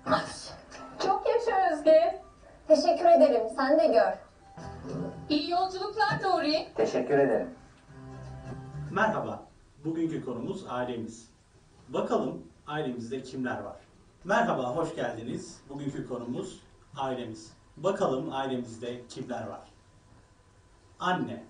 Çok yaşa Özge. Teşekkür ederim. Sen de gör. İyi yolculuklar Nuri. Teşekkür ederim. Merhaba, bugünkü konumuz ailemiz. Bakalım ailemizde kimler var? Merhaba, hoş geldiniz. Bugünkü konumuz ailemiz. Bakalım ailemizde kimler var? Anne.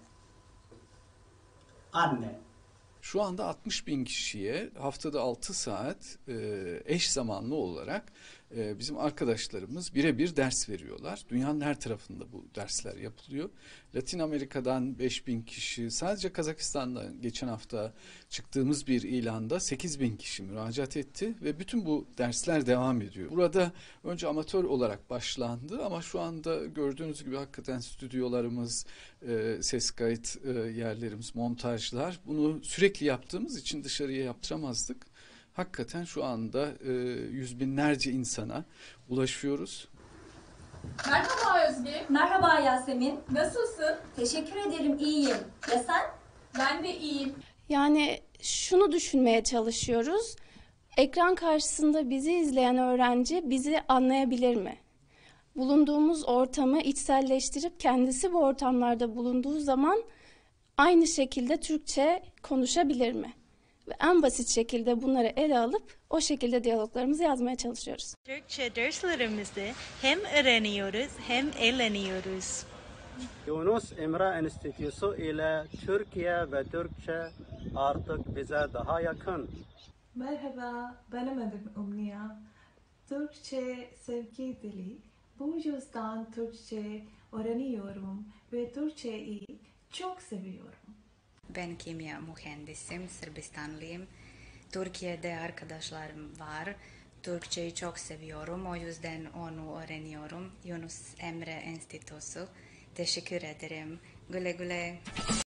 Anne. Şu anda 60 bin kişiye haftada 6 saat eş zamanlı olarak bizim arkadaşlarımız birebir ders veriyorlar. Dünyanın her tarafında bu dersler yapılıyor. Latin Amerika'dan 5 bin kişi, sadece Kazakistan'dan geçen hafta çıktığımız bir ilanda 8 bin kişi müracaat etti ve bütün bu dersler devam ediyor. Burada önce amatör olarak başlandı ama şu anda gördüğünüz gibi hakikaten stüdyolarımız, ses kayıt yerlerimiz, montajlar, bunu sürekli yaptığımız için dışarıya yaptıramazdık. Hakikaten şu anda yüz binlerce insana ulaşıyoruz. Merhaba Özge. Merhaba Yasemin. Nasılsın? Teşekkür ederim. İyiyim. Ya sen? Ben de iyiyim. Yani şunu düşünmeye çalışıyoruz. Ekran karşısında bizi izleyen öğrenci bizi anlayabilir mi? Bulunduğumuz ortamı içselleştirip kendisi bu ortamlarda bulunduğu zaman aynı şekilde Türkçe konuşabilir mi? Ve en basit şekilde bunları ele alıp o şekilde diyaloglarımızı yazmaya çalışıyoruz. Türkçe derslerimizde hem öğreniyoruz hem eğleniyoruz. Yunus Emre Enstitüsü ile Türkiye ve Türkçe artık bize daha yakın. Merhaba, benim adım Umniya. Türkçe sevgi dili. Bu yüzden Türkçe öğreniyorum ve Türkçeyi çok seviyorum. Ben kimya mühendisim, Sırbistanlıyım. Türkiye'de arkadaşlarım var. Türkçeyi çok seviyorum, o yüzden onu öğreniyorum. Yunus Emre Enstitüsü. Teşekkür ederim. Güle güle.